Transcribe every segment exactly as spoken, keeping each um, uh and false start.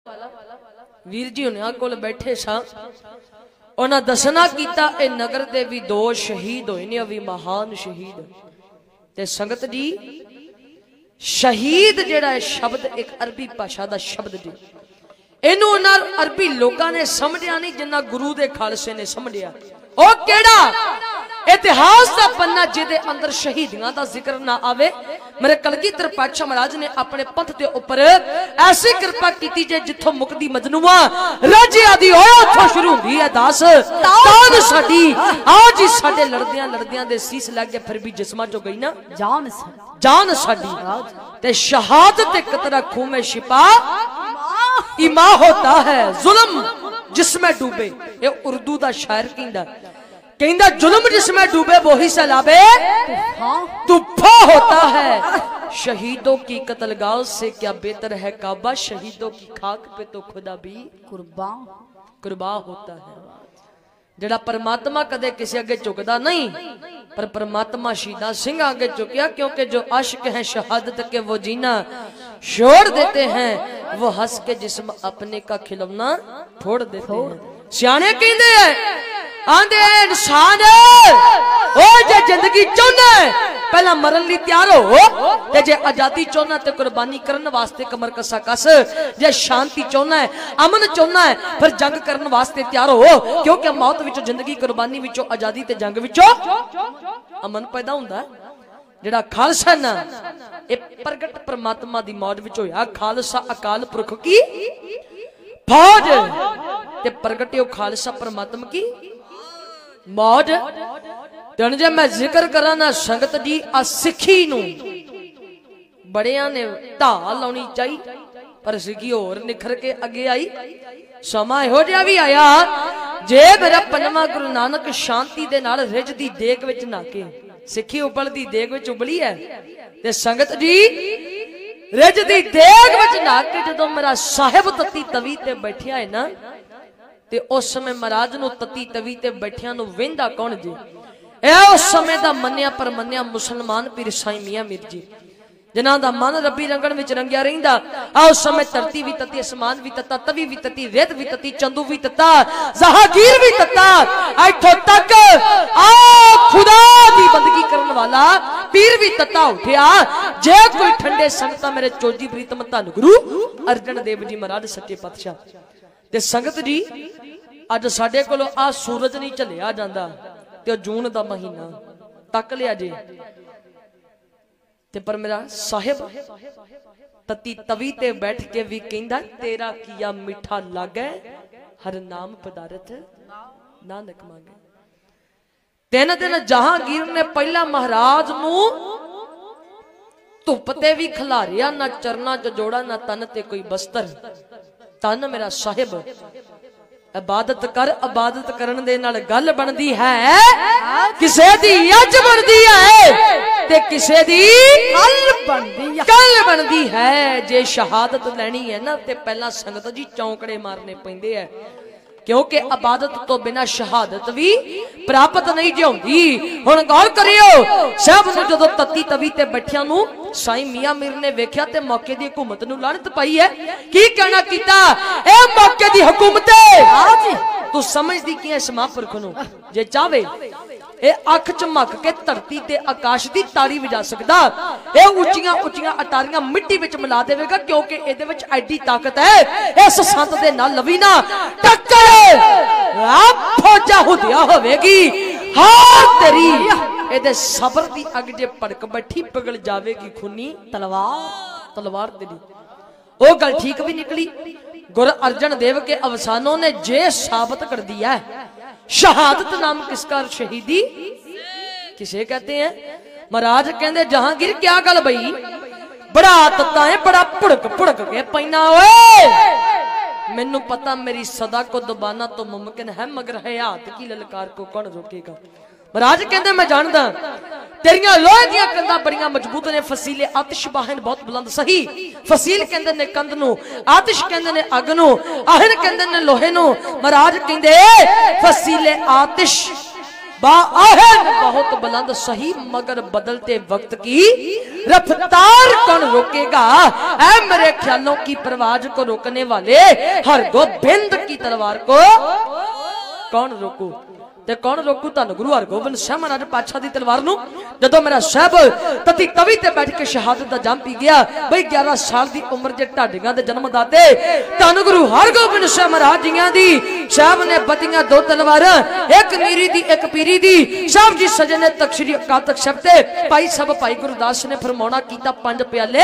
वीर जी उन्हां कोल बैठे सा उन्हां दसना कीता ए नगर दे भी दो शहीद होए ने भी महान शहीद ते संगत जी शहीद जेड़ा है शब्द एक अरबी भाषा दा शब्द जी इनू उन्हां अरबी लोकां ने समझिया नहीं जिन्ना गुरु दे खालसे ने समझिया ओ केड़ा इतिहास का पन्ना जिदे अंदर शहीदियां का जिक्र ना आवे मेरे कलगीधर पातशाह महाराज ने अपने पंथ के ऊपर ऐसी कृपा की जे जिथों मुकदी मजनुआ राजिया दी होए उथों शुरू हुंदी है दास तान साडी आज ही साडे लड़दियां लड़दियां दे सीस लग गए फिर भी जिस्मां चो गई ना जान जान साडी ते शहादत ते कतरा खून में शिपा इमा होता है जुल्म जिसमें डूबे ये उर्दू दा शायर कहंदा कहंदा जुल्म जिसमें डूबे वो ही सैलाबे तूफा होता है। शहीदों की कत्लगाह से क्या बेहतर है काबा शहीदों की खाक पे तो खुदा भी कुर्बान कुर्बान होता है। जड़ा परमात्मा कदे किसी अगे झुकदा नहीं पर परमात्मा शहीदा सिंह आगे झुकिया क्योंकि जो आशिक है शहादत के वो जीना छोड़ देते हैं वो हंस के जिस्म अपने का खिलौना फोड़ देते हैं। सियाने कहंदे आंदे इंसान ओ जे जिंदगी चाहना पहला मरन ली तैयार हो ते जे आजादी चाहना ते कुर्बानी करने वास्ते कमर कसा कस जे शांति चाहना है अमन चाहना है फिर जंग करने वास्ते तैयार हो क्योंकि मौत विचों जिंदगी कुर्बानी विचों आजादी ते जंग विचों अमन पैदा हुंदा है। जेड़ा खालसा ना ए प्रगट परमात्मा दी मौज विच होया खालसा अकाल पुरख की फौज ते प्रगटे खालसा परमात्मा की मौज। तेन जे मैं जिक्र करा ना संगत जी आ सिखी नू बड़िया ने ढा लाउनी चाहिए पर सिखी होर निखर के अगे आई समा इहो जिहा भी आया जे मेरा पंजवां गुरु नानक शांति दे नाल रिझदी देग विच नाके सिखी उबलदी देग विच उबली है ते संगत जी रिझदी देग विच नाके जदों मेरा साहिब तत्ती तवी ते बैठिया है ना ते उस समय महाराज नू तत्ती तवी ते बैठिया नू वेंदा कौन जी ए उस समय दा मन्निया पर मन्निया मुसलमान पीर साईं मियां मीर जी जिन्हां दा मन रब्बी रंगण विच रंगिया रहिंदा आ उस समय धरती भी तत्ती आसमान भी तत्ता तवी भी तत्ती रेत भी तत्ती चंदू भी तत्ता जहांगीर भी तत्ता इथों तक आ खुदा दी बंदगी करन वाला पीर भी तत्ता उठिया जे कोई ठंडे संगता मेरे चोजी प्रीतम धन गुरु अर्जन देव जी महाराज सच्चे पातशाह ते संगत जी अज साडे कोलों आ सूरज नहीं झलिया जांदा ते जून दा महीना तक लिया जे ते पर मेरा साहिब तत्ती तवी ते बैठ के भी कहंदा तेरा किया मीठा लागे हर नाम पदारथ नानक मांगे। तीन दिन जहांगीर ने पहला महाराज नू धुप ते भी खिलारिया ना चरना च जोड़ा ना तन ते कोई बस्तर तन मेरा साहिब इबादत कर इबादत करन दे नाल गल बनदी है किसे दी अज बनदी है ते किसे दी कल बनदी है कल बनदी है। जे शहादत लैनी है ना ते पहला संगत जी चौंकड़े मारने पैंदे है क्योंकि इबादत तो बिना शहादत भी प्राप्त नहीं होंदी। हुण गौर करियो सब नूं जदों तत्ती तवी ते बैठिया नूं साईं मियां मीर ने वेख्या ते मौके दी हुकूमत नूं लानत पाई है की कहना कीता ए मौके दी हुकूमत तू समझदी की इस महापुरख नूं जे चाहे ए अख झमक के धरती ते आकाश दी ताड़ी वजा सकदा ए उच्चियां उच्चियां अटारियां मिट्टी विच मिला देवेगा क्योंकि इहदे विच एडी ताकत है इस संत दे नाल लवी ना टक्कर आप फौजा हुदिया होवेगी हां तेरी एदे सबर दी अग जे भड़क बैठी पिघल जावेगी खूनी तलवार तलवार तेरी ओ गल ठीक भी निकली। गुरु अर्जन देव के अवसानों ने जे साबित कर दिया है शहादत नाम किसका शहीदी किसे कहते हैं। महाराज कहते जहांगीर क्या गल बई बड़ा तत्ता है बड़ा भुड़क भुड़क के पैना ओए मैनू पता मेरी सदा को दबाना तो मुमकिन है मगर हयात की ललकार को कौन रोकेगा। महाराज कहते मैं जानदा तेरियां लोहे दियां कंधां बड़ियां मजबूत ने फसीले आतिशबाहन बहुत बुलंद सही फसील कहंदे ने कंध नू आतिश कहंदे ने अग नू आहन कहंदे ने लोहे नू। महाराज कहंदे फसीले आतिश बाहर बहुत बुलंद सही मगर बदलते वक्त की रफ्तार कौन रोकेगा? ऐ मेरे ख्यालों की परवाज को रोकने वाले हर गोबिंद की तलवार को कौन रोकू? ते कौन रोकू? धन गुरु हरगोबिंद साहब महाराज पातशाह दी तलवार नूं जदों मेरा साहब तती तवी ते बैठ के शहादत दा जाम पी गया बई ग्यारह साल दी उम्र जे ढाडियां दे जन्म दाते धन गुरु हरगोबिंद साहब महाराज जियां दी साहब ने बतियां दो तलवार एक मीरी दी एक पीरी दी साहब जी सजे ने तख्त श्री अकाल तख्त साहब ते भाई साहब भाई गुरदास ने फरमाना कीता पंज प्याले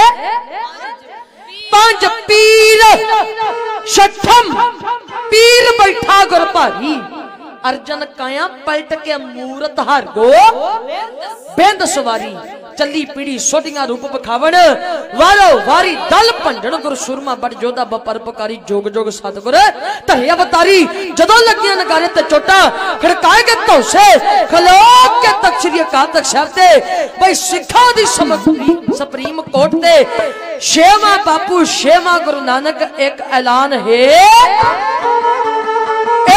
पंज पीर छठम पीर बैठा गुर भारी अर्जन काया पलट के मूरत हर गो बेंद सवारी चली पीड़ी सोटियां रूप बखावण वालो वारी दल भंजन गुर सुरमा बड़ जोधा बपर पकारी जोग जोग सतगुर धरे अवतारी जदों लगियां नगारे ते चोटा खड़काए के तोसे खलो के तख्त श्री अकाल तख्त साहब ते भाई सिखा दी सुप्रीम कोर्ट ते छेवां बापू छेवां गुरु नानक एक ऐलान है ए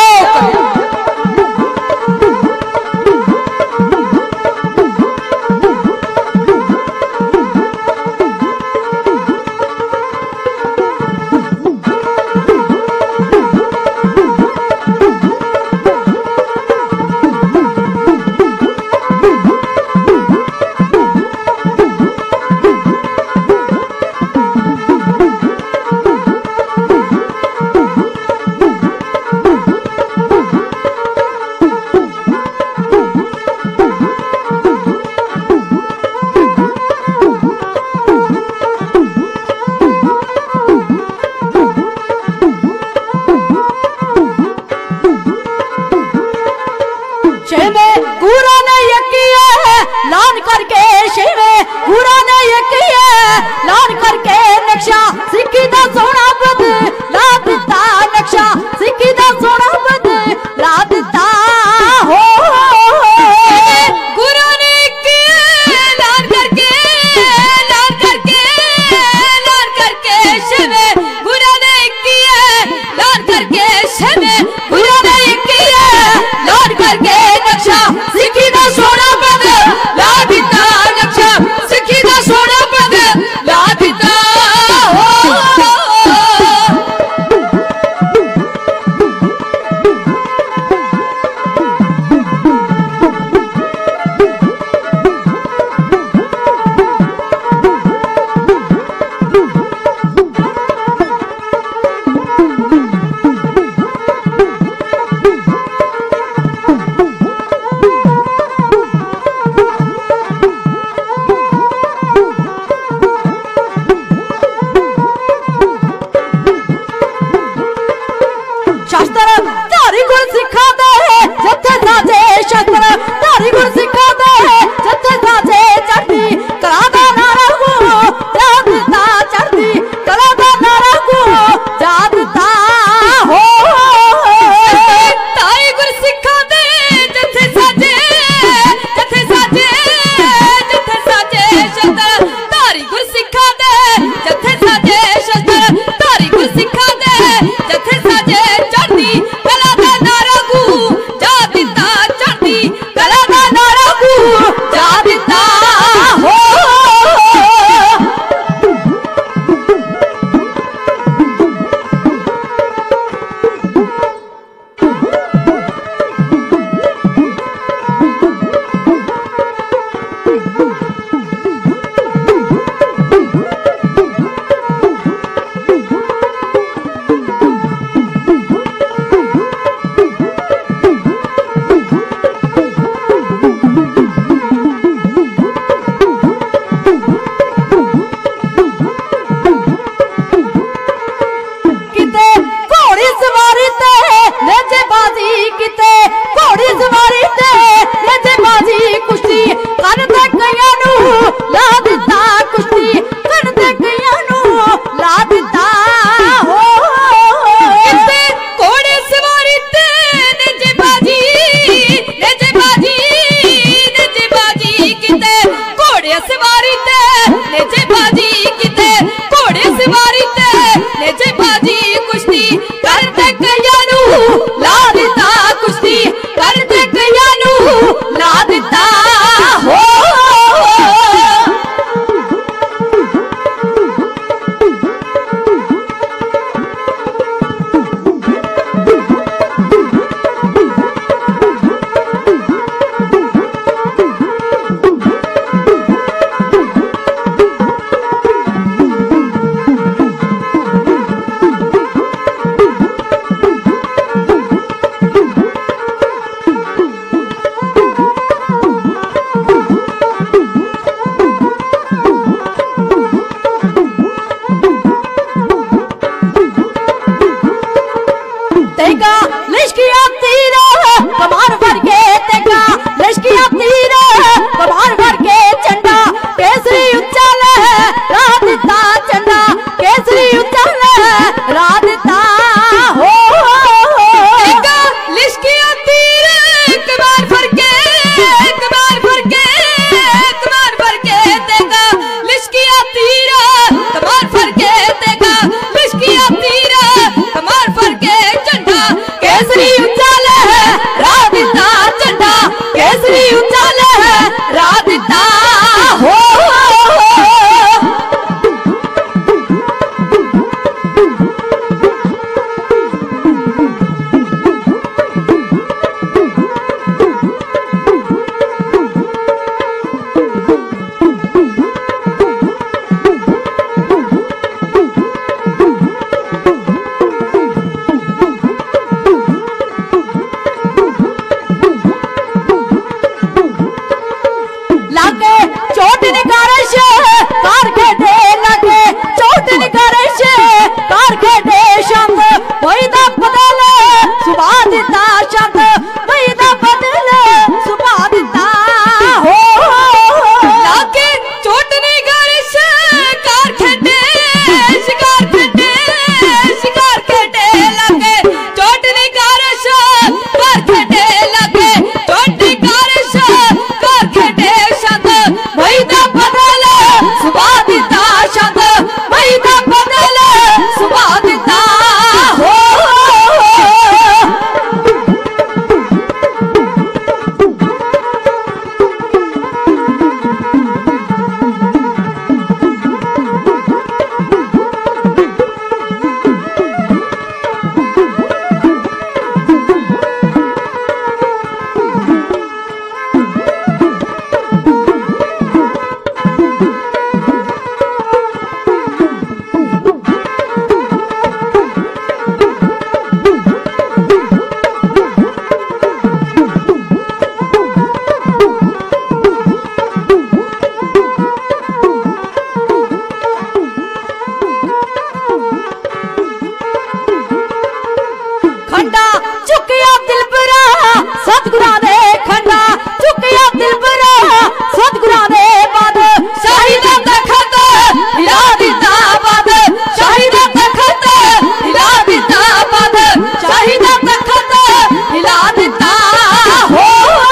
खंडा चुकिया दिलबरा सतगुरा दे खंडा चुकिया दिलबरा सतगुरा दे बाद शाहिदा तखत हिला दिता बाद शाहिदा तखत हिला दिता बाद शाहिदा तखत हिला दिता हो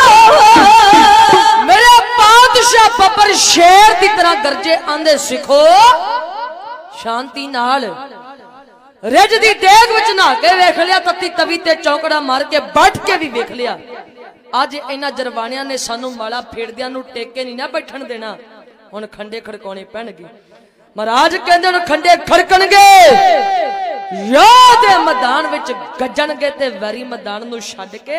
मेरे बादशाह बब्बर शेर की तरह गरजे आंदे सिखो शांति नाल रिज दी देग विच नहा के वेख लिया तत्ती तवी ते चौकड़ा मार के बैठ के भी वेख लिया अज इन्हां जरवाणियां ने सानू माला फेड़दियां नू टेके नहीं ना बैठण देना हुण खंडे खड़काने पैणगे महाराज कहंदे हुण खंडे खड़कणगे याद मैदान विच गजणगे ते वैरी मैदान नू छड्ड के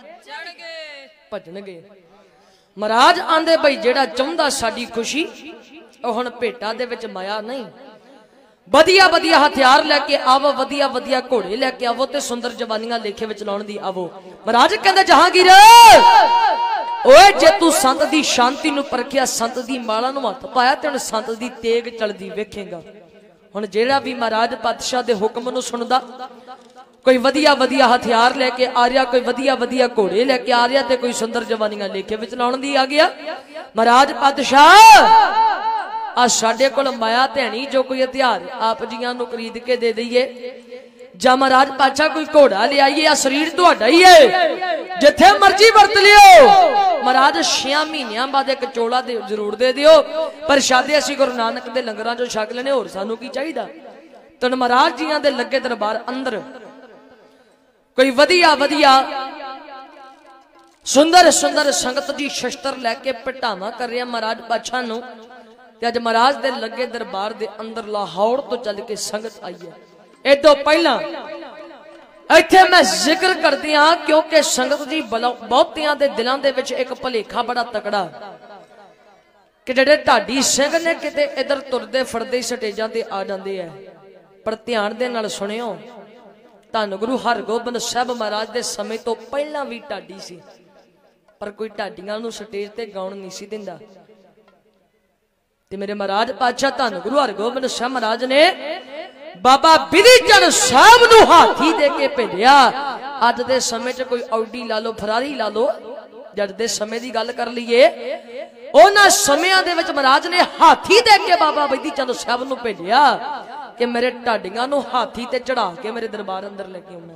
भजणगे महाराज आंदे बई जेड़ा चाहुंदा साडी खुशी ओह हुण भेटां दे विच माया नहीं वधिया वधिया हथियार लैके आवो वधिया वधिया घोड़े लैके आवो ते सुंदर जवानियां लेखे विच लाउण दी आवो महाराज कहंदे जहांगीर ओए जे तू संत दी शांति नू परखिया संत दी माला नू हत्थ पाया ते हुण संत दी तेग चलदी वेखेगा हुण जेड़ा भी महाराज पातशाह दे हुक्म नू सुनदा कोई वधिया वधिया हथियार लैके आ रहा कोई वधिया वधिया घोड़े लैके आ रहा ते कोई सुंदर जवानियां लेखे विच लाउण दी आ गया महाराज पातशाह आ साडे कोल माया धैनी जो कोई हथियार आप जियां नू खरीद के दे दईए जा महाराज पातशाह कोई घोड़ा ले आइए आ शरीर तुहाडा ही है जिथे मर्जी वरत लियो महाराज छे महीनों बाद एक चोला दे जरूर दे दियो पर शादे असीं गुरु नानक दे लंगरां चों छक लेने होर सानू की चाहिदा तन महाराज जियां दे लगे दरबार अंदर कोई वधिया वधिया सुंदर सुंदर संगत जी शस्त्र लैके पटावा कर रहा महाराज पातशाह नू ते अज महाराज दे लगे दरबार दे अंदर लाहौर तो चल के संगत आई है एदों पहला इत्थे मैं जिक्र करदी हां क्योंकि संगत जी बहुतियां दे दिलां दे विच एक भलेखा बड़ा तकड़ा कि जेड़े ढाडी सिंह ने किते इधर तुरदे फड़दे स्टेजां ते आ जांदे है पर ध्यान दे नाल सुनियो धन गुरु हरगोबिंद साहब महाराज दे समय तो पहला भी ढाडी सी पर कोई ढाडियां नूं स्टेज ते गाउण नहीं सी दिंदा ते मेरे महाराज पातशाह धन गुरु हरगोबिंद साहब महाराज ने बाबा बिधि चंद साहब नूं हाथी दे के भेजिया अज दे समय च कोई ऑडी ला लो फरारी ला लो जद दे समय दी गल कर लईए उन्हां समयां दे विच महाराज ने हाथी दे के बाबा बिधि चंद साहब नूं भेजिया कि मेरे ढाडियां नूं हाथी ते चढ़ा के मेरे दरबार अंदर लेके आउणा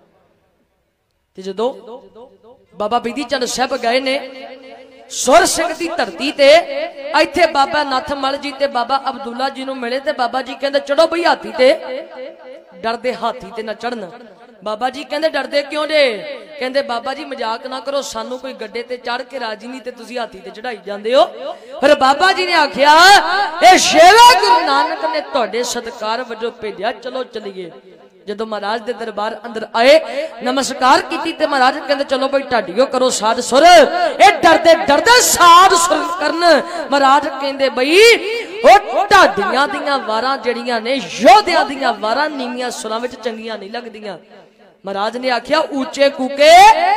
ते जदों बाबा बिधि चंद साहब गए ने सुर सिंह दी धरती ते इत्थे बाबा नाथमल जी ते बाबा अब्दुल्ला जी नूं मिले ते बाबा जी कहंदे चढ़ो बई हाथी ते डरदे हाथी ते ना चढ़न बाबा जी कहंदे डरदे क्यों जे कहंदे बाबा जी मजाक ना करो सानू कोई गड्डे ते चढ़ के राजी नहीं ते तुसी हाथी ते चढ़ाई जांदे हो फिर बाबा जी ने आख्या ए शेरा गुरु नानक ने तुहाडे सत्कार वजों भेजिया चलो चलीए जदों महाराज दे दरबार अंदर आए नमस्कार कीती ते महाराज कहंदे चलो भाई ढाडियो करो साध सुर ए डरदे डरदे साध सुर करन महाराज कहंदे बई ओ ढाडियां दियां वारां जड़ियां ने योधियां दियां वारां नीवियां सुरां विच चंगियां नहीं लगदियां महाराज ने आख्या ऊंचे कूके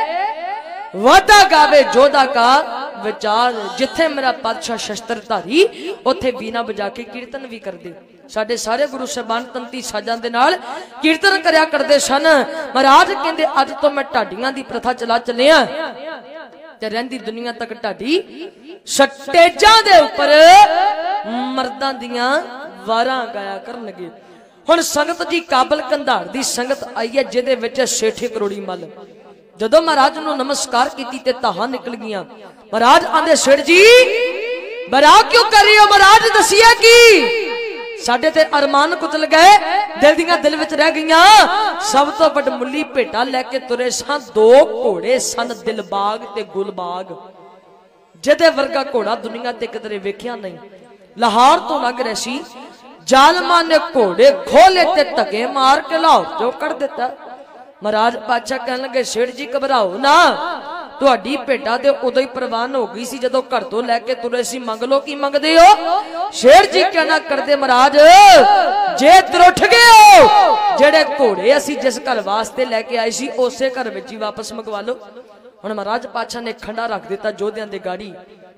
वादा गावे जोधा का विचार जिथे मेरा पातशाह शस्त्रधारी उथे बीना बजा के कीर्तन भी करदे साडे सारे गुरु साहबान तंती साजां दे नाल कीर्तन करया करदे सन महाराज कहंदे अज तो मैं ढाडियां दी प्रथा चला चलिया ते रहंदी दुनिया तक ढाडी स्टेजां दे उपर मर्दां दियां वारां गाया करनगे हुण संगत जी काबल कंधार दी संगत आई है जिहदे विच सेठे करोड़ी मल जदों महाराज नूं नमस्कार कीती ते ताहां निकल गईयां महाराज आंदे सेठ जी बरा क्यों कर रहे हो महाराज दसिया की साडे ते अरमान कुचल गए दिल दियां दिल विच रह गईयां सब तो वडमुल्ली भेटा लैके तुरे सन दो घोड़े सन दिलबाग ते गुलबाग जिहदे वर्गा घोड़ा दुनिया ते किधरे वेखिया नहीं लाहौर तो लग रहे सी जालमा ने घोड़े खोले ते धके मार के लाहौर चो कढ़ दिता महाराज पातशाह कहन लगे सेठ जी घबराओ ना तुहाडी भेटा ते उदों ही प्रवान हो गई सी जदों घर तो लैके तुरे सी मंग लो की मंगदे हो सेठ जी कहना करदे महाराज जे त्रुठ गए हो जेड़े घोड़े असी जिस घर वास्ते लैके आए सी उसे घर विच ही वापस मंगवा लो हुण महाराज पातशाह ने खंडा रख दिता जोधियां दे गाड़ी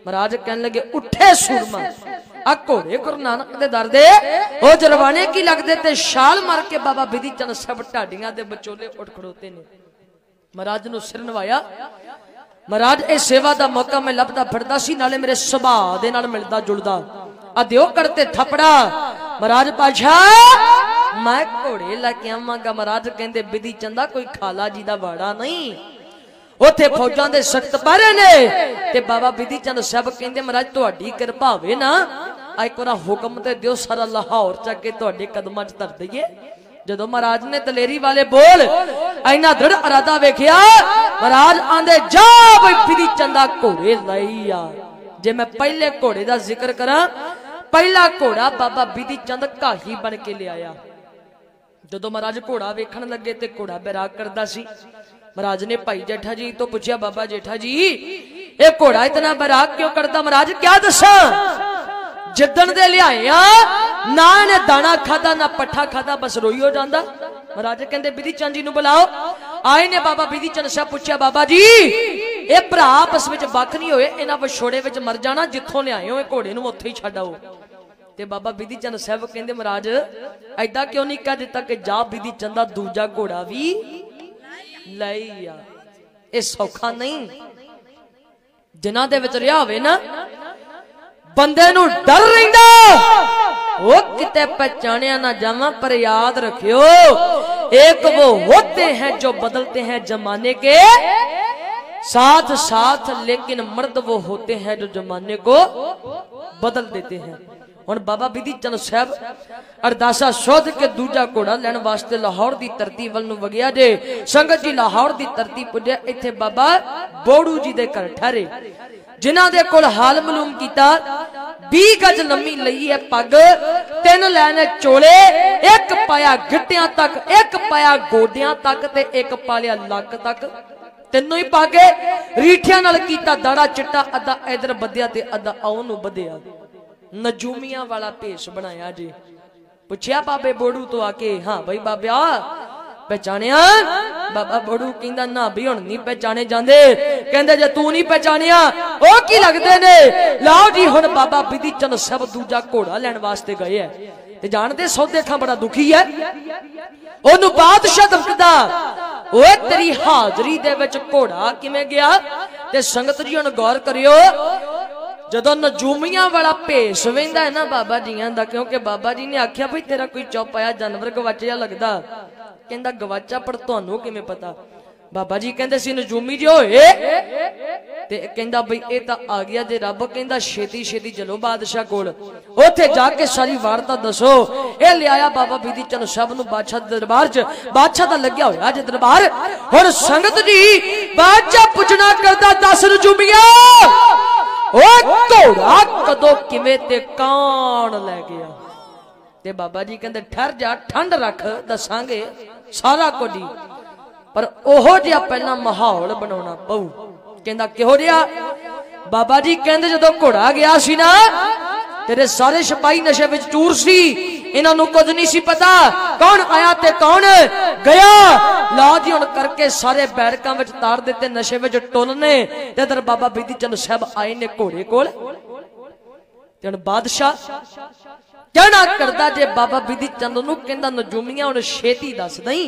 महाराज कहने लगे उठे सूरमा आ घोड़े गुरु नानक दे दर दे ओ जरवाने की लगदे ते छाल मार के बाबा बिधि चंद साहब ढाडियां दे विचोले उठ खड़ोते ने। महाराज नूं सिर नवाया। महाराज ए सेवा दा मौका मैं लभदा फिरदा सी नाले मेरे सुभाव दे नाल मिलदा जुलदा आ दिओ करते थपड़ा। महाराज पाशाह मैं घोड़े लैके आवांगा। महाराज कहंदे बिधि चंदा कोई खाला जी दा वाड़ा नहीं उथे फौजां दे सख्त पहरे ने ते बाबा बिधि चंद साहब कहंदे महाराज तुहाडी किरपा होवे ना आ इक वार हुक्म ते दिओ सारा लाहौर चक के तुहाडे कदमां च धर दईए। जदों महाराज ने दलेरी वाले बोल इन्ना दृढ़ इरादा वेखिया महाराज आंदे जा बई बिधि चंदा घोड़े लई आ। जे मैं पहले घोड़े दा जिक्र करा पहला घोड़ा बाबा बिधि चंद घाही बन के ले आया। जदों महाराज घोड़ा वेखण लगे ते घोड़ा बैराग करदा सी। महाराज ने भाई जेठा जी तो पूछा बाबा जेठा जी ये घोड़ा इतना बैराग क्यों करता। महाराज क्या दसा जिदन दे लिया ना ने दाना खादा ना पट्ठा खादा बस रोई हो जाता। महाराज कहते बिधि चंद जी नूं बुलाओ। आए ने बाबा बिधि चंद साहब पूछा बाबा जी ये भरा आपस में बख नहीं होए इन्हां विछोड़े विच मर जाना जिथों लियाए हो घोड़े नूं उत्थे ही छड्ड आओ। ते बाबा बिधि चंद साहब कहते महाराज ऐदा क्यों नहीं कह दिता कि जा बिधि चंदा दूजा घोड़ा भी लई आ। ये सौखा नहीं जिन्हां दे विच रिहा होवे ना बंदे नूं डर रहिंदा वो किते पहचानिया ना जावा पर याद रखियो एक वो होते हैं जो बदलते हैं जमाने के साथ साथ लेकिन मर्द वो होते हैं जो जमाने को बदल देते हैं। हुण बाबा बिधि चंद साहब अरदासा सोध के दूजा घोड़ा लैण वास्ते लाहौर की धरती वल नूं वगिया जे। संगत जी लाहौर की धरती पुजे इत्थे बाबा बोड़ू जी दे घर ठहरे जिन्हां दे कोल हाल मालूम कीता बीस गज लम्मी लई है पग तीन लैने चोले एक पाया गिट्टियां तक एक पाया गोडियां तक ते एक पालिया लक तक तीनों ही पागे रीठियां नाल कीता दाड़ा चिट्टा अद्धा इधर बधिया ते अद्धा आउं नूं बधिया नजूमिया वाला भेष बनाया जी। पूछया बाबे बोड़ू तो आके हाँ भाई बाबा पहचानिया। बाबा बोड़ू कहंदा ना भी हुण नहीं पहचाने जांदे। कहंदे जे तू नहीं पहचानिया ओ की लगदे ने लाओ जी हुण बाबा बिधि चंद साहब दूजा घोड़ा लैण वास्ते गए है ते जानदे सौदे खां बड़ा दुखी है। ओनू बादशाह दफकदा ओए तेरी हाजरी दे विच घोड़ा किवें गया। ते संगत जी हुण गौर करियो जदों नजूमिया वाला भेष वेंदा है ना बाबा जियां दा क्योंकि बाबा जी ने आख्या भाई तेरा कोई चौपाया जानवर गवाचा लगदा। कहंदा गवाचा पर तुहानू किवें पता। बाबा जी कहंदे सी नजूमी जो होए ते कहंदा बई ए तां आ गया जे रब कहंदा छेती छेती चलो बादशाह कोल ओथे जाके सारी वारता दसो। ए लिया बाबा बिधि चंद साहब नूं बादशाह दे दरबार च बादशाह दा लग्या होया जे दरबार। हुण संगत जी बादशाह पुछना करदा दस नजूमिया ओ घोड़ा कदों किवें ते कौन लै गया। ते बाबा जी कहंदे ठहर जा ठंड रख दसांगे सारा कुछ ही पर ओहो जिहा पहला माहौल बनाउणा पऊ। कहंदा किहो जिहा। बाबा जी कहंदे जदों घोड़ा गया सी ना तेरे सारे सिपाही नशे विच चूर सी इन्हां नूं कुछ नहीं सी पता कौन आया ते कौन गया। ला जी हुण करके सारे बैरकां विच तार दिते नशे विच टुलने ते इधर बाबा बिधि चंद साहब आए ने घोड़े कोल। ते हुण बादशाह कहना करदा जे बाबा बिधि चंद नूं कहंदा नजूमिया हुण छेती दस दई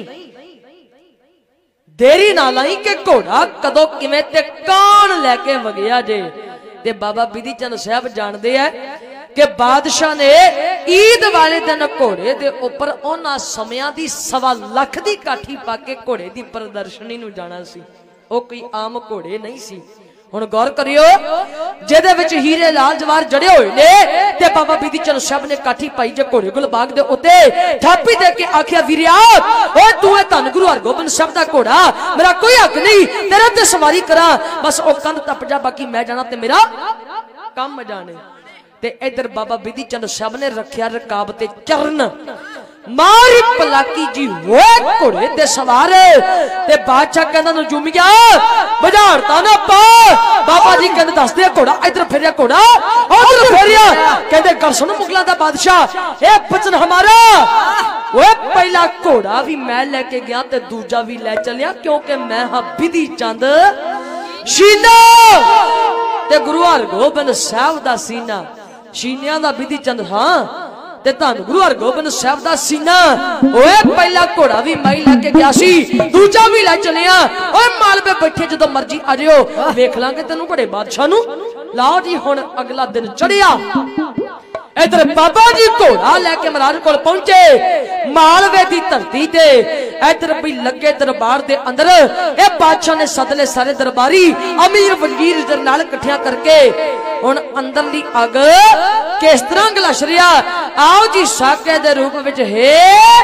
देरी ना लाई के घोड़ा कदों किवें ते कौन लैके वगिया जे। ते बाबा बिधि चंद साहब जानदे है कि बादशाह ने ईद वाले दिन घोड़े दे उपर उन्हां समयां दी सवा लख दी काठी पाके घोड़े दी प्रदर्शनी नूं जाना सी। ओ कोई आम घोड़े नहीं सी। हुण गौर करियो जेदे विच हीरे लाल जवाहर जड़े होए ने ते बाबा बिधि चंद साहब ने काठी पाई जे घोड़े गुलबाग दे उत्ते थापी दे के आखिया वीरिया ओ तू है धन गुरु हरगोबिंद साहब दा घोड़ा मेरा कोई हक नहीं तेरे ते सवारी करा बस ओ कंध टप जा बाकी मैं जाना ते मेरा काम जाने। ते इधर बाबा बिधि चंद साहब ने रखिया रकाब ते चरण मारी पलाकी जी होए घोड़े ते सवार ते बादशाह कहंदा नजूमिया बजारता ना पा। बाबा जी कहंदे दस दे घोड़ा इधर फेरिया घोड़ा उधर फेरिया कहंदे गल सुन मुगलों दा बादशाह ए बचन हमारा ओए पहला घोड़ा भी मैं लेके गया ते दूजा भी ले चलिया क्योंकि मैं हां बिधि चंद शीला ते गुरु हरगोबिंद साहब दा सीना सीनिया दा विधि चंद हां ते धन गुरु हरगोबिंद साहब दा सीना ओए पहला घोड़ा भी माई लेके गया सी दूजा भी ले चलिया ओए मालवे बैठे जदों मर्जी आ जियो वेख लांगे तेनू बड़े बादशाह नु लाओ जी हुण अगला दिन चढ़िया इधर बाबा जी घोड़ा लेके महाराज कोल पहुंचे मालवे की धरती ते इधर भी लगे दरबार दे अंदर ए बादशाह ने सदले सारे दरबारी अमीर वजीर दे नाल इकट्ठियां करके हुण अंदरली अग किस तरह गलश रिया आओ जी साके दे रूप विच हे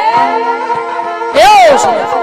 ए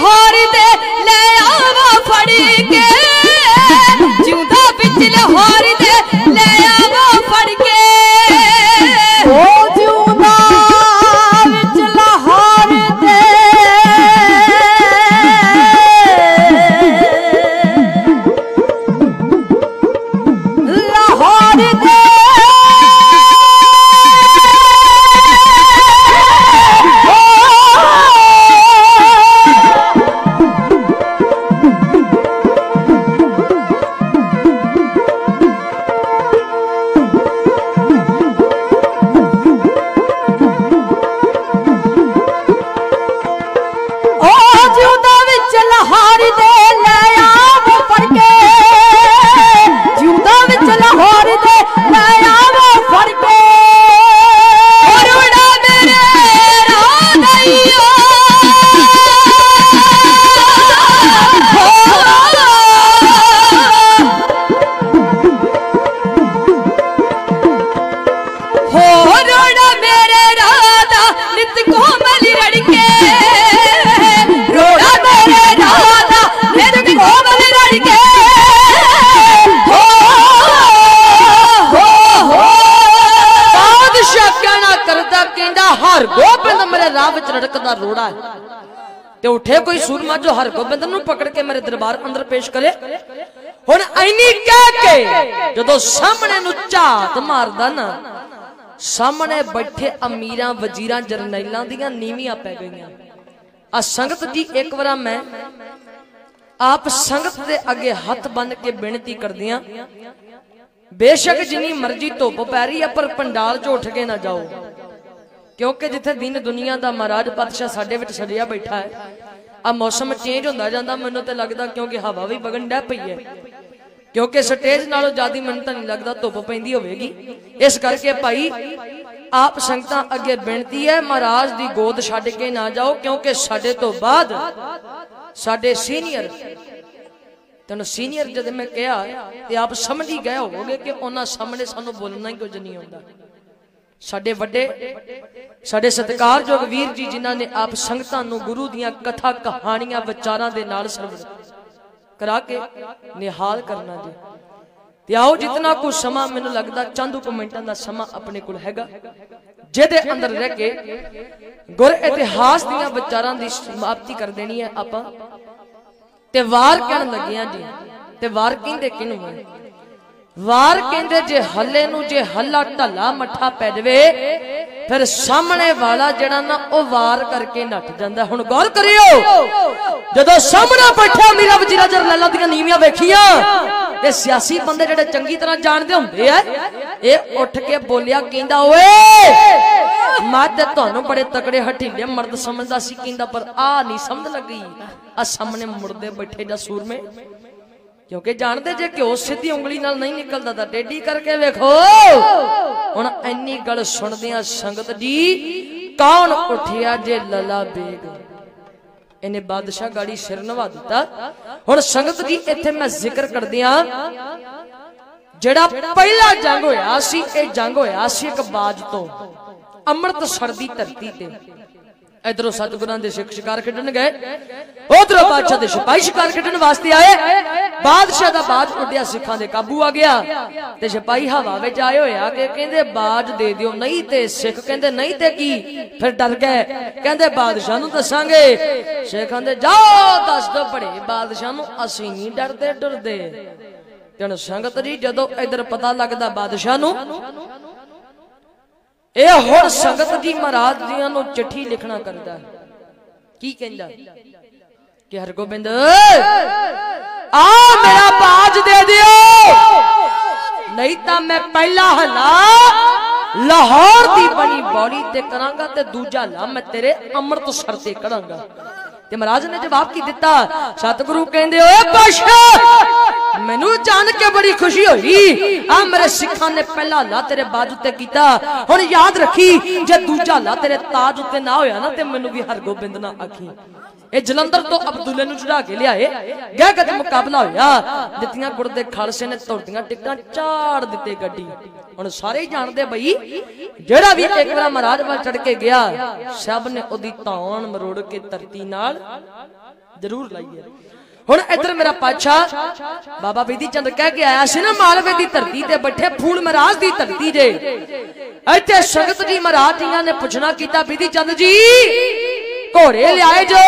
लाहौर दे ले आवा फड़ के जिंदा विच लाहौर दे ले आवा फड़ के ओ जिंदा विच लाहौर दे लाहौर दे रोड़ा ते उठे कोई सूरमा जो हरगोबिंद नूं पकड़ के मेरे दरबार अंदर पेश करे। हुण इन्नी कह के जदों सामने नूं झात मारदा ना सामने बैठे अमीरां वजीरां जरनैलां दियां नीवियां पै गईयां। आ संगत जी एक बार मैं आप संगत दे अगे हथ बन के बेनती करदियां बेशक जिन्नी मर्जी धुप पै रही है पर पंडाल चो उठ के ना जाओ क्योंकि जिथे दिन दुनिया का महाराज पातशाह साडे विच सजिया बैठा है। आ मौसम चेंज होंदा जांदा मैनूं ते लगदा क्योंकि हवा भी वगन डै पई है क्योंकि स्टेज नालों ज्यादा मैनूं तां नहीं लगदा धुप पैंदी होवेगी। इस करके भाई आप संगतां अगे बेनती है महाराज दी गोद छड्ड के ना जाओ क्योंकि साडे तो बाद साडे सीनियर तेन सीनियर जद मैं कहा ते आप समझ ही गए होवोगे कि उन्हां सामने सानूं बोलना ही कुछ नहीं आउंदा। साडे वड्डे साडे सत्कारयोग वीर जी जिन्हां ने आप संगतां नूं गुरु दियां कथा कहानियां विचारां दे नाल सरवण करा के निहाल करना जी। ते आओ जितना कुछ समा मैनूं लगदा चंद कुछ मिंटां दा समा अपने कोल हैगा जिहदे अंदर रह के गुर इतिहास दियां विचारां दी समाप्ति कर देनी है आपां ते वार कहण लगे जी। ते वार कहंदे किहनूं है? वार कहंदे जे हल्ले नूं जे हल्ला ढला मठा पै जावे फिर सामने वाला जड़ा ना ओ वार करके नट जांदा। हुण गौर करियो जदों सामने बैठा मीरा वजीरा जरनैलां दियां नीवियां वेखियां ते सियासी बंदे जेड़े चंगी तरह जानदे हुंदे आ ए उठ के बोलिया कहंदा ओए मैं ते तुहानूं बड़े तकड़े हठीले मर्द समझदा सी कहंदा पर आ नहीं समझ लगी आ सामने मुड़दे बैठे जा सूरमे क्योंकि जानते जे घ्यो सीधी उंगली नाल नहीं निकलता तो टेढ़ी करके वेखो। हुण इन्नी गल सुनदियां संगत जी कौन उठिया जे लला बेग इन्हें बादशाह गाड़ी सिर नवा दिता। हुण संगत जी इत्थे मैं जिक्र करदियां जेड़ा पहला जंग होया सी ए जंग होया सी एक बाज तो अमृतसर दी धरती ते। इधरों सतगुरां दे सिख शिकार खेडन गए उधरों बादशाह दे सिपाही शिकार खेडन वास्ते आए। बादशाह दा बाज उड्डिया सिखां दे काबू आ गया ते सिपाही हवा विच आए होया कि कहंदे बाज दे दिओ नहीं ते सिख कहंदे नहीं ते की फिर डर गए कहंदे बादशाह नूं दसांगे। सिख कहंदे जाओ दस दो बड़े बादशाह नूं असीं नहीं डरदे डरदे। ते संगत जी जदों इधर पता लगदा बादशाह नूं ए हुण संगत जी महाराज जियां नूं चिट्ठी लिखना करदा की कहंदा कि हरगोबिंद आ मेरा बाज दे दियो नहीं तां मैं पहला हला लाहौर दी बनी बॉडी ते करांगा ते दूजा हला मैं तेरे अमृतसर ते करांगा। ते महाराज ने जवाब की दिता सतगुरु कहंदे ओए बादशाह मैनू जान के बड़ी खुशी हुई आ मेरे सिखां ने पहला हला तेरे बाज उत्ते कीता हुण याद रखी जे दूजा हला तेरे ताज उत्ते ना होया ना ते मैनू भी हरगोबिंद ना आखी। ए जलंधर तो अब्दुल्ले नूं चढ़ा के लियाए गह गद मुकाबला होया दित्तियां गुड़ दे खालसे ने तोड़दियां टिक्कां चाड़ दिते गड्डी। हुण सारे ही जानदे बई जेड़ा भी एक बार महाराज वाल चढ़ के गया सब ने ओदी तान मरोड़ के धरती नाल जरूर लाइए। हुण इधर मेरा पातशाह बाबा बिधि चंद कह के आया सी ना, मालवे की धरती ते बैठे फूल महाराज की धरती जे। इत्थे संगत जी महाराज जियां ने पुछना कीता, बिधि चंद जी घोड़े लियाए जो,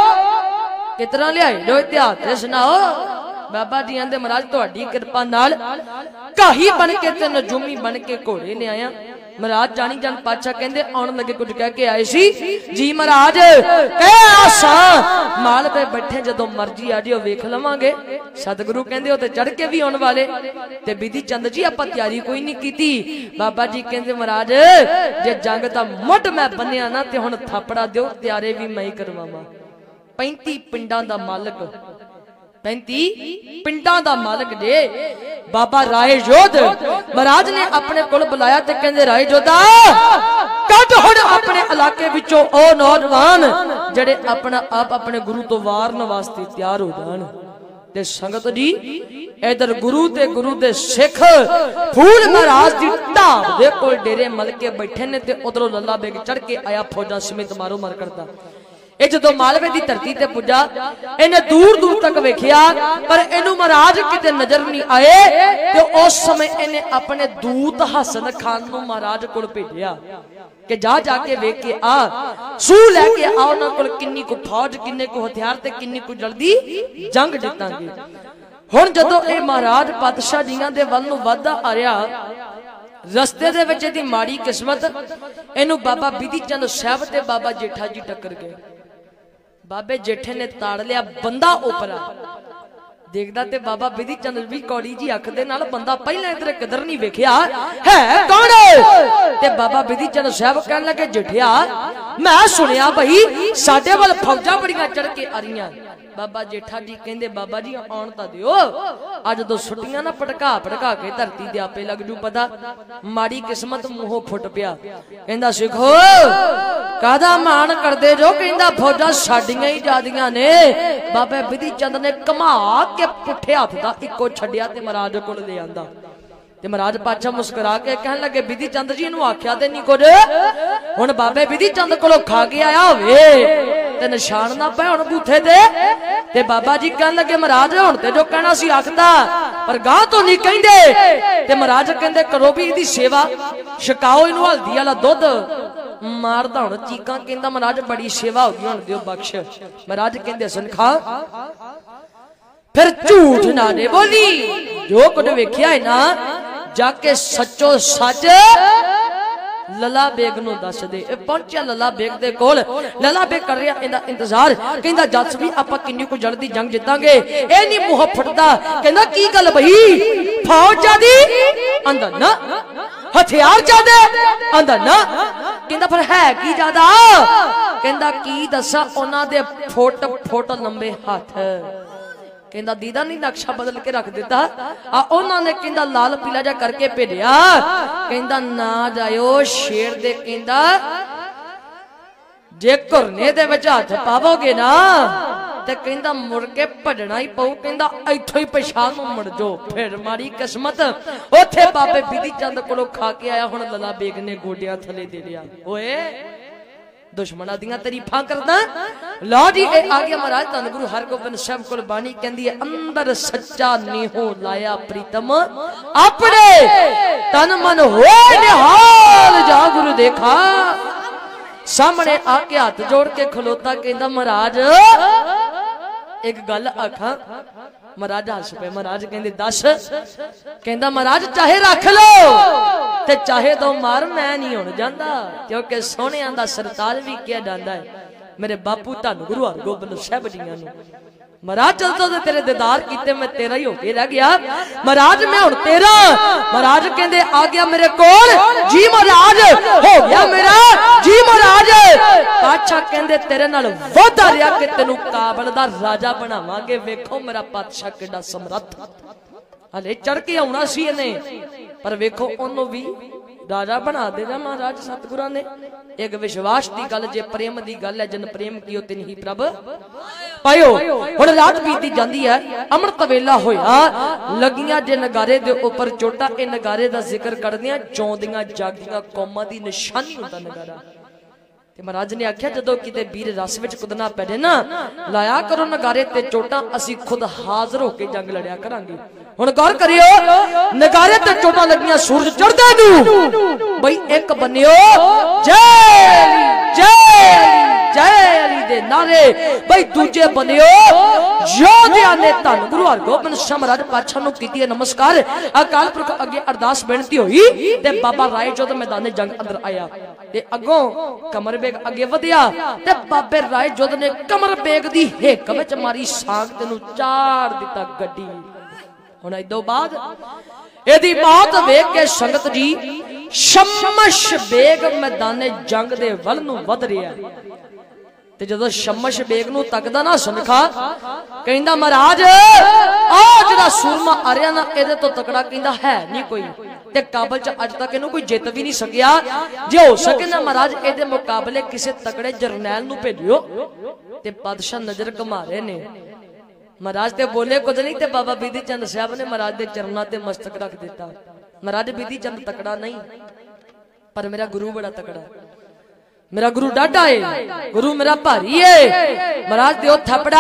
कितना लियाए जो, इतिहास ते सुनाओ। बाबा जी आंदे महाराज तुहाडी कृपा नाल काही बन के ते नजूमी बन के घोड़े ले आया। महाराज जानी जान पातशाह कहंदे आउण लगे कुछ कह के आए सी जी महाराज, कह आसा माल पे बैठे जदों मर्जी आ जिओ वेख लवांगे। सतगुरु कहंदे ओ ते चढ़ के भी आउण वाले ते बिधि चंद जी आपां तैयारी कोई नहीं कीती। बाबा जी कहंदे महाराज जे जंग दा मुੱਢ मैं बन्निया ना ते हुण थापड़ा दिओ, तैयारे भी मैं ही करवावां। पैंती पिंडां दा मालक, पैंती पिंडां दा मालक जे बाबा राय जोध महाराज ने अपने कोल बुलाया ते कहंदे राय जोधा कद हुण अपने इलाके विचों ओ नौजवान जेड़े अपना आप अपने गुरु तो वारन वास्ते तैयार हो जाण। ते संगत जी इधर गुरु ते गुरु दे सिख फूल महाराज दी ढाब दे कोल डेरे मल के बैठे ने ते उधरों लल्ला बेग चढ़ के आया फौजा समेत मारो मार करदा। ਇਹ ਜਦੋਂ ਮਾਲਵੇ ਦੀ ਧਰਤੀ ਤੇ ਪੁੱਜਾ ਇਹਨੇ ਦੂਰ ਦੂਰ ਤੱਕ ਵੇਖਿਆ ਪਰ ਇਹਨੂੰ ਮਹਾਰਾਜ ਕਿਤੇ ਨਜ਼ਰ ਨਹੀਂ ਆਏ ਤੇ ਉਸ ਸਮੇਂ ਇਹਨੇ ਆਪਣੇ ਦੂਤ ਹਸਨ ਖਾਨ ਨੂੰ ਮਹਾਰਾਜ ਕੋਲ ਭੇਜਿਆ ਕਿ ਜਾ ਜਾ ਕੇ ਵੇਖ ਕੇ ਆ ਸੂ ਲੈ ਕੇ ਆ ਉਹਨਾਂ ਕੋਲ ਕਿੰਨੀ ਕੁ ਫੌਜ ਕਿੰਨੇ ਕੁ ਹਥਿਆਰ ਤੇ ਕਿੰਨੀ ਕੁ ਜਲਦੀ ਜੰਗ ਜਿੱਤਾਂਗੇ। ਹੁਣ ਜਦੋਂ ਇਹ ਮਹਾਰਾਜ ਪਾਤਸ਼ਾਹ ਜੀਆਂ ਦੇ ਵੱਲ ਨੂੰ ਵਧਦਾ ਆ ਰਿਹਾ ਰਸਤੇ ਦੇ ਵਿੱਚ ਇਹਦੀ ਮਾੜੀ ਕਿਸਮਤ ਇਹਨੂੰ ਬਾਬਾ ਬਿਧੀ ਚੰਦ ਸਾਹਿਬ ਤੇ ਬਾਬਾ ਜੇਠਾ ਜੀ ਟੱਕਰ ਗਏ। बाबे जेठे ने ताड़ लिया बंदा उपरा देखदा ते बाबा बिधि चंद भी कौड़ी जी अख दे नाल बंदा पहले इधर किधर नहीं वेखिया है कौन ते बाबा बिधि चंद साहब कहन लगे जेठिया मैं सुनिया भाई साडे वाल फौजा बड़ियां चढ़ के आ रहीआं। बाबा जेठा जी कहंदे बाबा जी आउण तां दिओ अज दो छुट्टियां ना पटका पटका के धरती दे आपे लग जू पता। माड़ी किस्मत मूहों फुट पिया कहंदा सिखो कादा मान करदे जो कहंदा फौजा साडियां ही जादियां ने। बाबा बिधि चंद ने कमा के पुठे हाथ दा इको छड्डिया ते महाराज कोल ले आंदा ते महाराज पातशाह मुस्कुरा के कहन लगे बिधि चंद जी इनू आख्या ते नहीं कुछ हुण बाबे बिधि चंद कोलों खा के आया होवे ते निशान ना पए हुण बूथे दे ते बाबा जी कहन लगे महाराज हुण ते जो कहना सी आखदा पर गां तो नहीं कहंदे ते महाराज कहंदे करो भी इहदी सेवा छकाओ इनू हल्दी वाला दुध मारदा हुण चीकां कहंदा महाराज बड़ी सेवा हो गई हुण दिओ बख्श। महाराज कहंदे सन खा फिर झूठ ना दे बोली जो कुछ वेख्या है ना जाके सचो सच लला बेग नूं दस दे। पहुंचा लला बेग दे कोल लला बेग कर रहा इंदा इंतजार कहंदा जस भी आपां किन्नी को जल्दी जंग जितांगे ए नहीं मुंह फटदा कहंदा की गल भई फौज जादी आंदा ना हथियार जादे आंदा ना कहंदा फिर है की ज्यादा कहंदा की दसा उन्हां दे फुट फुट लंबे हाथ कहंदा दीदा नहीं नक्शा बदल के रख दिता आ उन्होंने कहंदा लाल पीला जा करके भेजिया कहंदा ना जायो शेर दे कहंदा जे घुरने दे विच हाथ पावोगे ना ते कहंदा मुड़ के भजना ही पऊ कहंदा इथों ही पिछां नूं मुड़ जो। फिर माड़ी किस्मत ओथे बाबे बिधि चंद कोलों खा के आया हुण लला बेग ने गोडियां थले दे लिया। ओए दुश्मना दियां तारीफां करदा लो जी ए आ गया महाराज धन गुरु हरगोबिंद साहब कोल बाणी कहंदी है अंदर सच्चा नेहो लाया प्रीतम अपने तन मन होए निहाल जा गुरु देखा। सामने आके हाथ जोड़ के खलोता कहंदा महाराज एक गल आखा। महाराज हस पे महाराज कहंदे दस कहंदा महाराज चाहे रख लो ते चाहे दो मार मैं नहीं हुण जांदा क्योंकि सोहणियां दा सरताज भी किया जांदा है मेरे बापू धन गुरु हरगोबिंद साहब जियां नूं। महाराज चलतो ते तेरे दीदार कीते मैं तेरा ही होके रह गया महाराज मैं हुण तेरा। महाराज कहंदे आ गया मेरे कोल जी महाराज हो गया मेरा जी महाराज। पातशाह कहंदे तेरे नाल वादा रिया कि तेनू काबल दा राजा बनावांगे। वेखो मेरा पातशाह किड्डा समर्थ हले चढ़ के आउणा सी इहने पर वेखो ओनू भी राजा बना देना महाराज सतगुरां ने। एक विश्वास की गल जे प्रेम की गल है जिन प्रेम कियो तिन ही प्रभ पायो। हुण रात बीती जांदी है अमृत वेला होया लगियां जे नगारे दे ऊपर चोटा ए नगारे दा जिक्र करदियां जौंदियां जागदियां कौमां दी निशानी हुंदा नगारा। ते महाराज ने आख्या जदों किते वीर रस विच कुदना पैजे ना लाया करो नगारे ते चोटां असी खुद हाजिर होके जंग लड़िया करांगे। हुण गौर करियो नगारे ते चोटां लगियां सूरज चढ़दा नूं बई एक बन्नियो जय जय जय अली दे नारे बई दूजे बन्नियो योधियां ने धन गुरु हरगोबिंद शाह महाराज पातशाह नूं कीती नमस्कार। अकाल पुरख अगे अरदास बेनती होई ते बाबा राय जोध मैदान जंग अंदर आया ते अगों कमर बेग अगे वधिया ते बाबे राय जोध ने कमर बेग दी हिक विच मारी सांग तेनू चाड़ दिता गड्डी। हुण इदों बाद एदी मौत वेख के संगत जी शमश बेग मैदाने जंग दे वल नूं वध रिहा ते जदों शमश बेग नूं तकदा ना सनखा कहंदा महाराज आ जिहड़ा सूरमा आ रिहा ना इहदे तो तकड़ा कहंदा है नहीं कोई ते काबल च अज तक इहनूं कोई जित भी नहीं सकिया। जे हो सके ना महाराज इहदे मुकाबले किसी तकड़े जरनैल नूं भेजियो ते बादशाह नजर घुमा रहे ने। महाराज ते बोले कुछ नहीं ते बाबा बिधि चंद साहब ने महाराज दे चरनां ते मस्तक रख दिता। महाराज बिधि चंद तकड़ा नहीं पर मेरा गुरु बड़ा तकड़ा, मेरा गुरु डाडा है, गुरु मेरा भारी है। महाराज दियो थपड़ा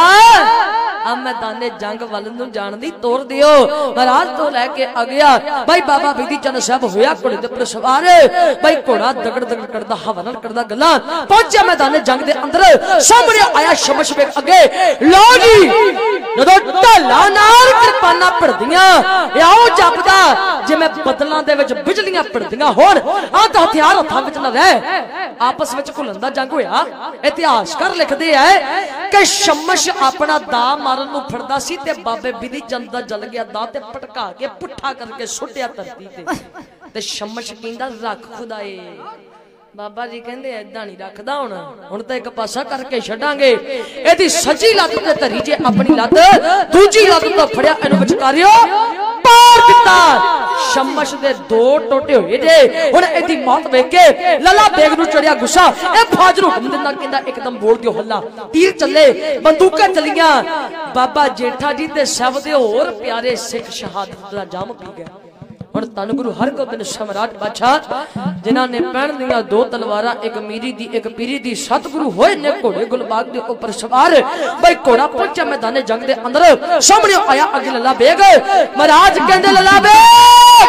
अब मैदाने जंग वल नूं जाण दी तोर दियो। महाराज तो लैके आ गया भाई बाबा बिधि चंद साहब होया घोड़े दे उपर सवार भाई घोड़ा दगड़ दगड़ करदा हवा नाल करदा गल्लां पहुंचा मैदाने जंग दे अंदर सामने आया शमश बेग अगे लो जी जदों ढाला नाल किरपानां भड़दियां आओ जपदा जिवें बदलां दे विच बिजलियां भड़दियां होण आ तां हथियार हत्थां विच ना रह आपस विच घुलण दा जंग होया। इतिहासकार लिखदे है कि शमश अपना दा मारन नूं फड़दा सी ते बाबे बिधि चंद दा जल गया दा ते पटका के पुट्ठा करके सुट्टिया धरती ते ते शमश कहंदा रख खुदाए बाबा जी कहंदे ऐदां नहीं रखदा हुण हुण तां एक पासा करके छड्डांगे। एदी सजी लत्त ते धरी जे अपनी लत्त दूजी लत्त तो फड़िया इहनूं विचकारियो पार दिता शमश दे दो टोटे होए जे। हुण एदी मौत वेख के लला बेग नूं चढ़िया गुस्सा ए फौज नूं हुकम दिंदा कहंदा एकदम बोल दियो हल्ला तीर चले बंदूकां चलियां। बाबा जेठा जी ते सब दे होर प्यारे सिख शहादत दा जाम पी गए। हुण धन गुरु हरगोबिंद सम्राट बादशाह जिन्हां ने पहन दियां दो तलवारां एक मीरी दी एक पीरी दी सतगुरु होए ने घोड़े गुलबाग दे ऊपर सवार भाई घोड़ा पहुंचा मैदाने जंग दे अंदर सामने आया अगे लला बेग। महाराज कहंदे लला बेग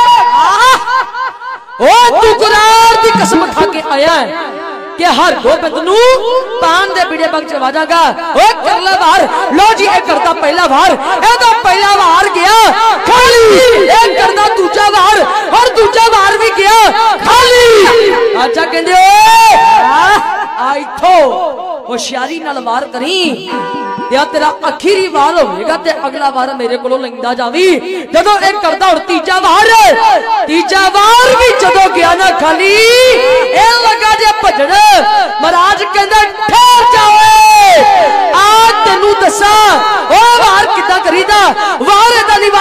ओ तू कुरार दी कसम खा के आया है कि हर गोबिंद नूं तान दे बीड़े बंग चवा जागा। ओ कर ले वार लो जी ए करदा पहला वार एदा पहला वार गया खाली ए करदा दूजा वार और दूजा वार भी गया खाली। अच्छा कहंदे ओ आ इथो होशियारी नाल वार करी या तेरा आखिरी वार होएगा ते अगला वार मेरे कोलों लैंदा जावी। जदों एक करदा और तीजा वार तीजा वार भी जदों गया ना खाली ए लगा जे भजन। महाराज कहंदा ठहर जाओ आज तेनू दसा ओ वार किदां करीदा वार एदा नी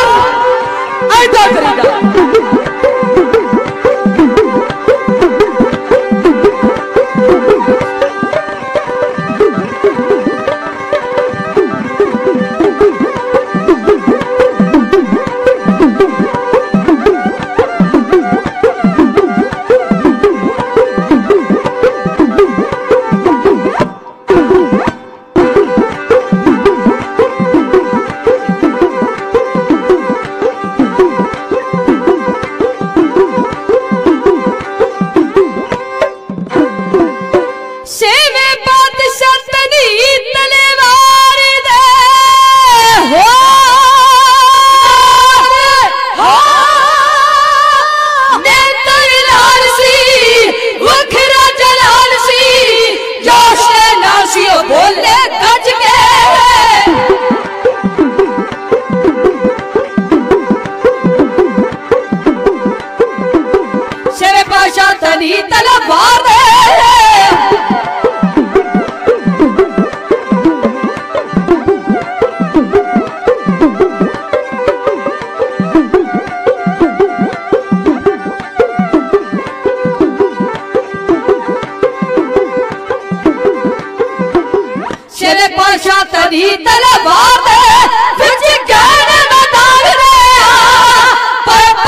वार ऐदा करीदा।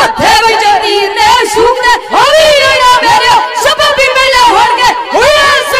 सूख दे हो भी मेरे सब भी मिले होंगे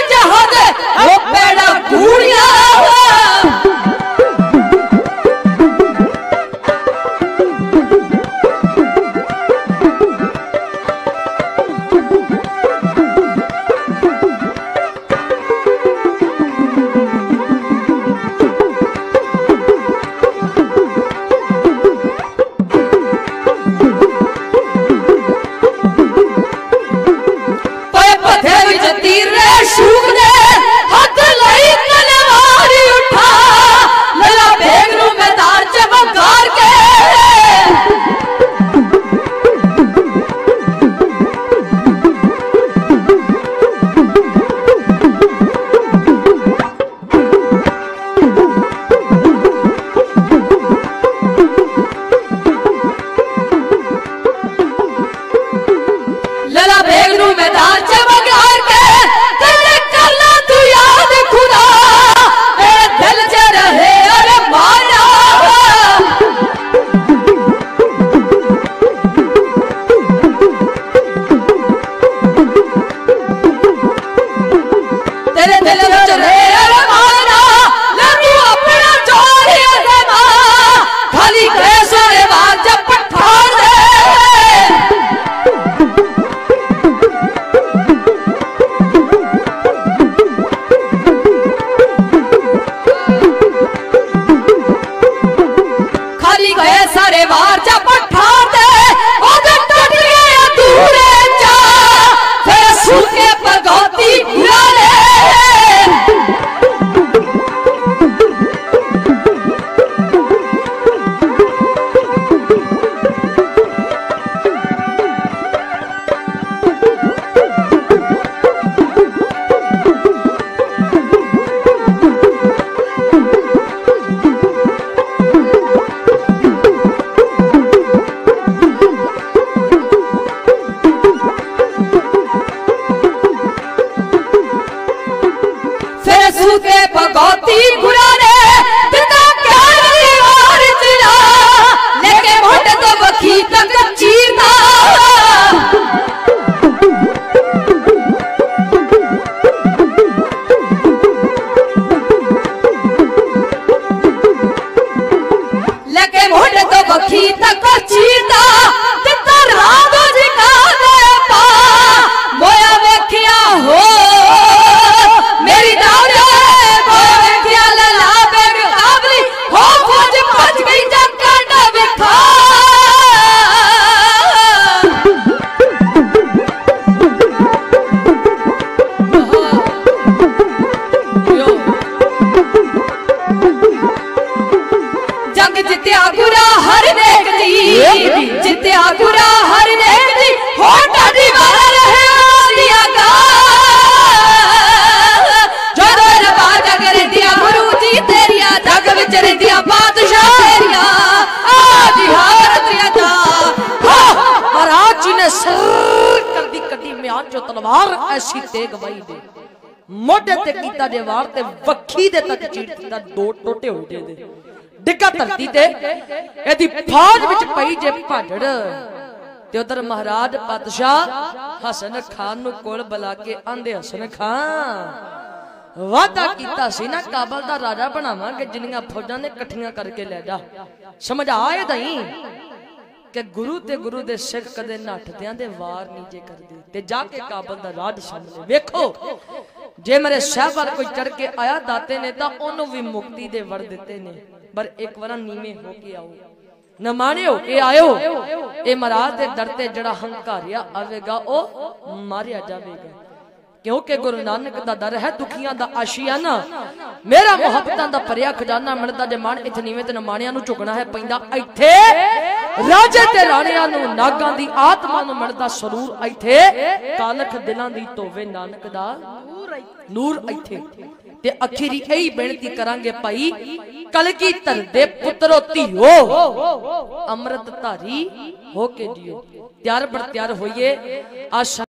दिल विच रेल मारा लू अपना चोरी जमा खाली गए सोरे वाज पठार दे खाली गए सारे वार जा पठार दे ओदे टूट गए अधूरे चा फिर सूखे पगौती गुलाले पगौती गुराने पिता क्या दीवार चिरा लेके मोटे तो बखी तक चीरता लेके मोटे तो बखी तक चीरता तिता राधो जी का दे पा मोया वेखिया हो मेरी दावड़े जित्या गुरा हर नेक जी होटा दीवार रहे आलिया का जो दर बाजा करे दिया गुरु जी तेरिया जग विच रे दिया बादशाह तेरिया आज हार दिया था महाराज जी ने सर कर दी कटी म्यान जो तलवार ऐसी तेग वही दे मोटे ते कीता दे वार ते वखी दे तक चीर दा दो टोटे हो दे दे डिगा धरती ते एदी फौज विच पई जे भाजड़ ते उधर महाराज पातशाह हसन खान नु कोल बुला के आंदे हसन खान वादा कीता सी ना काबल दा राजा बनावांगे जिन्नियां फौजां ने इकट्ठियां करके ले जा समझ आए दई कि गुरु ते गुरु दे सिख कदे नठदियां दे वार नहीं जे करदे ते जाके काबल दा राज सामने वेखो जे मेरे साहब कोई चढ़ के आया दाते ने तां ओनू भी मुक्ति दे वर दिते ने पर एक बार नीवे होके आओ न मानियो ए आयो ए महाराज दे दर ते जड़ा हंकारिया आवेगा ओ मारिया जावेगा क्योंकि गुरु नानक दा दर है दुखियां दा आशियाना मेरा मोहब्बतां दा भरिया खजाना मिलदा जे मान इथे नीवे ते नमाणियां नु झुकना है पैंदा इथे राजे ते राणियां नु नागां दी आत्मा नु मिलदा सरूर इथे कालख दिलां दी तोवे नानक दा नूर इथे ते अखीरी यही बेनती करांगे भाई कलगीधर दे पुत्रो धीओ अमृत धारी होके जियो त्यार बर त्यार होइए आज